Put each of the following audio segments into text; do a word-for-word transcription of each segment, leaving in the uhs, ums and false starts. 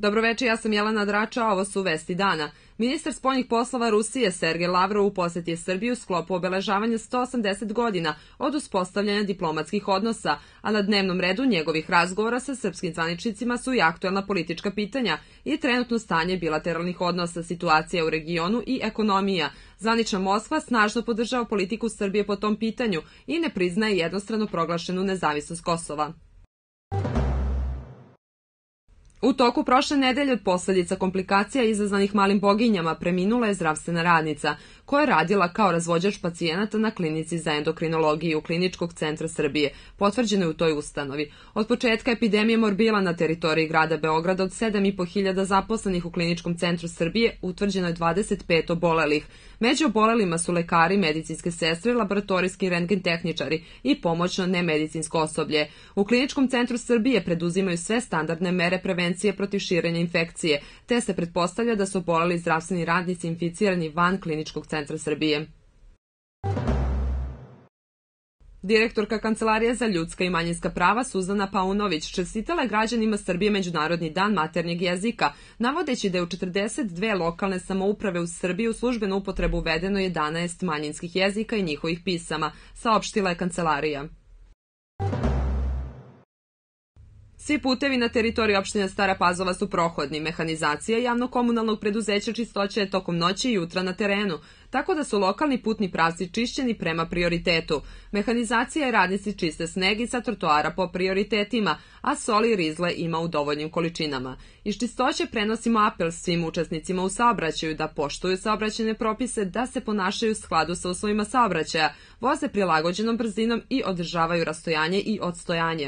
Dobroveče, ja sam Jelena Drača, a ovo su Vesti dana. Ministar spoljnih poslova Rusije Sergej Lavrov u poseti je Srbiju u sklopu obeležavanja sto osamdeset godina od uspostavljanja diplomatskih odnosa, a na dnevnom redu njegovih razgovora sa srpskim zvaničnicima su i aktuelna politička pitanja i trenutno stanje bilateralnih odnosa, situacija u regionu i ekonomija. Zvanična Moskva snažno podržava politiku Srbije po tom pitanju i ne priznaje jednostrano proglašenu nezavisnost Kosova. U toku prošle nedelje od posledica komplikacija izazvanih malim boginjama preminula je zdravstvena radnica koja je radila kao razvođač pacijenata na klinici za endokrinologiju Kliničkog centra Srbije, potvrđeno je u toj ustanovi. Od početka epidemije morbila na teritoriji grada Beograda od sedam i po hiljada zaposlenih u Kliničkom centru Srbije utvrđeno je dvadeset pet obolelih. Među obolelima su lekari, medicinske sestre, laboratorijski rentgen tehničari i pomoćno nemedicinsko osoblje. U Kliničkom centru Srbije preduzimaju sve standardne mere prevencije protiv širenja infekcije, te se pretpostavlja da su oboleli zdravstveni radnici inficirani van Kliničkog centra Srbije. Direktorka Kancelarije za ljudska i manjinska prava Suzana Paunović čestitala je građanima Srbije Međunarodni dan maternjeg jezika, navodeći da je u četrdeset dve lokalne samouprave u Srbiji u službenu upotrebu uvedeno jedanaest manjinskih jezika i njihovih pisama, saopštila je Kancelarija. Svi putevi na teritoriji opštine Stara Pazova su prohodni. Mehanizacija javno-komunalnog preduzeća čistoće je tokom noći i jutra na terenu, tako da su lokalni putni pravci čišćeni prema prioritetu. Mehanizacija i radnici čiste sneg sa trotoara po prioritetima, a soli i rizle ima u dovoljnim količinama. Iz čistoće prenosimo apel svim učesnicima u saobraćaju da poštuju saobraćajne propise, da se ponašaju u skladu sa uslovima saobraćaja, voze prilagođenom brzinom i održavaju rastojanje i odstojanje.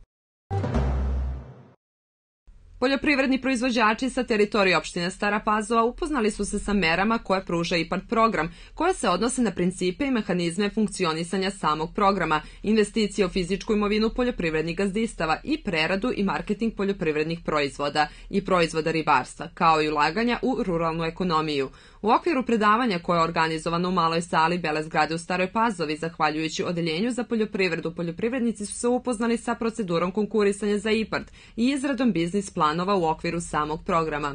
Poljoprivredni proizvođači sa teritorije opštine Stara Pazova upoznali su se sa merama koje pruža IPARD program, koje se odnose na principe i mehanizme funkcionisanja samog programa, investicije u fizičku imovinu poljoprivrednih gazdistava i preradu i marketing poljoprivrednih proizvoda i proizvoda ribarstva, kao i ulaganja u ruralnu ekonomiju. U okviru predavanja koje je organizovano u maloj sali Bele zgrade u Staroj Pazovi, zahvaljujući Odeljenju za poljoprivredu, poljoprivrednici su se upoznali sa procedurom konkurisanja za IPARD i izradom biznis planova u okviru samog programa.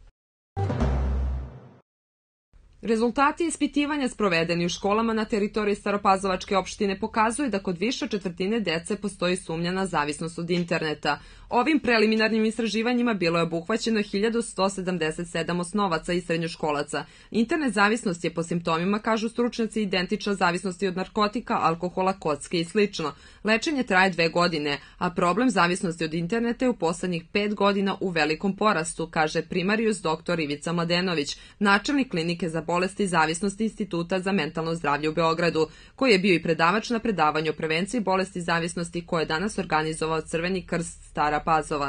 Rezultati ispitivanja sprovedeni u školama na teritoriji Staropazovačke opštine pokazuju da kod više četvrtine dece postoji sumnja na zavisnost od interneta. Ovim preliminarnim istraživanjima bilo je obuhvaćeno hiljadu sto sedamdeset sedam osnovaca i srednjoškolaca. Internet zavisnost je po simptomima, kažu stručnjaci, identična zavisnosti od narkotika, alkohola, kocke i slično. Lečenje traje dve godine, a problem zavisnosti od interneta je u poslednjih pet godina u velikom porastu, kaže primarijus doktor Ivica Mladenović, načelnik klinike za bolesti i zavisnosti Instituta za mentalno zdravlje u Beogradu, koji je bio i predavač na predavanju o prevenciji bolesti i zavisnosti koje je danas organizovao Crveni krst Stara Pazova.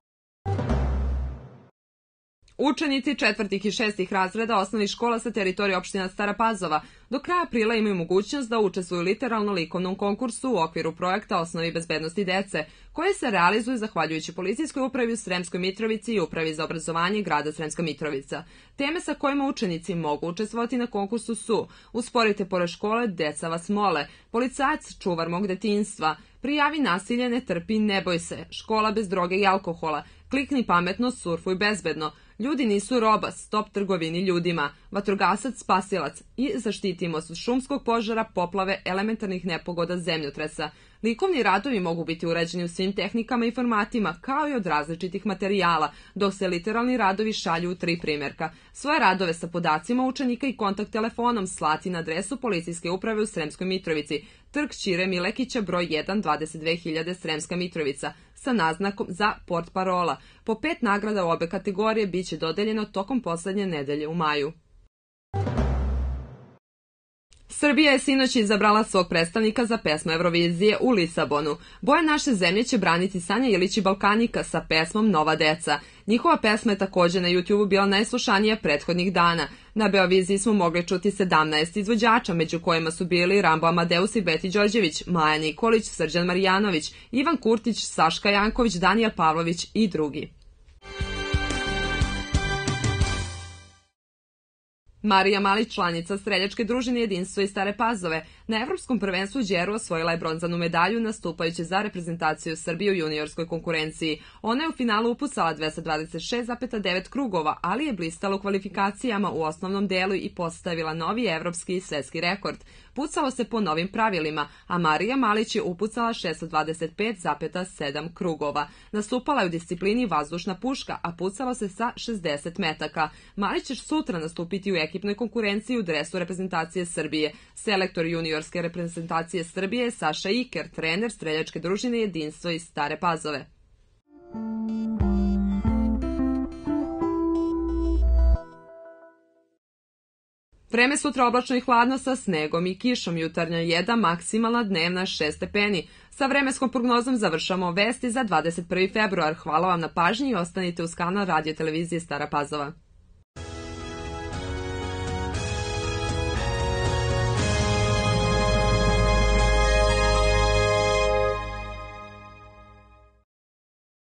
Učenici četvrtih i šestih razreda osnovnih škola sa teritorije opština Stara Pazova do kraja aprila imaju mogućnost da učestvuju u literalno-likovnom konkursu u okviru projekta Osnovi bezbednosti dece, koje se realizuju zahvaljujući Policijskoj upravi u Sremskoj Mitrovici i Upravi za obrazovanje grada Sremska Mitrovica. Teme sa kojima učenici mogu učestvovati na konkursu su: Usporite pored škole, deca vas mole, Policajac, čuvar mog detinjstva, Prijavi nasilje, ne trpi, ne boj se, Škola bez droge i alkohola, Klikni pametno, surfuj bezbedno, Ljudi nisu roba, stop trgovini ljudima, Vatrogasac, spasilac i Zaštitimo se od šumskog požara, poplave, elementarnih nepogoda, zemljotresa. Likovni radovi mogu biti urađeni u svim tehnikama i formatima, kao i od različitih materijala, dok se literalni radovi šalju u tri primjerka. Svoje radove sa podacima učenika i kontakt telefonom slati na adresu Policijske uprave u Sremskoj Mitrovici, Trg Ćire Milekića, broj jedan, dvadeset dve hiljade, Sremska Mitrovica, sa naznakom za portparola. Po pet nagrada u obe kategorije biće dodeljeno tokom poslednje nedelje u maju. Srbija je sinoć izabrala svog predstavnika za pesmu Eurovizije u Lisabonu. Boje naše zemlje će braniti Sanja Ilić i Balkanika sa pesmom Nova deca. Njihova pesma je također na YouTubeu bila najslušanija prethodnih dana. Na Beoviziji smo mogli čuti sedamnaest izvođača, među kojima su bili Rambo Amadeus i Beti Đorđević, Maja Nikolić, Srđan Marijanović, Ivan Kurtić, Saška Janković, Danijel Pavlović i drugi. Marija Malić, članica streljačke družine Jedinstvo iz Stare Pazove, na Evropskom prvenstvu u Đeru osvojila je bronzanu medalju nastupajući za reprezentaciju Srbije u juniorskoj konkurenciji. Ona je u finalu upucala dvesta dvadeset šest zarez devet krugova, ali je blistala u kvalifikacijama u osnovnom delu i postavila novi evropski i svetski rekord. Pucalo se po novim pravilima, a Marija Malić je upucala šessto dvadeset pet zarez sedam krugova. Nastupala je u disciplini vazdušna puška, a pucalo se sa šezdeset metaka. Malić će sutra nastupiti u ekipnoj konkurenciji u dresu reprezentacije Srbije. Selektor juniorske reprezentacije Srbije je Saša Iker, trener streljačke družine Jedinstvo iz Stare Pazove. Vreme sutra oblačno i hladno sa snegom i kišom, jutarnja jedan, maksimalna dnevna šest stepeni. Sa vremenskom prognozom završamo vesti za dvadeset prvi februar. Hvala vam na pažnji i ostanite uz kanal radio televizije Stara Pazova.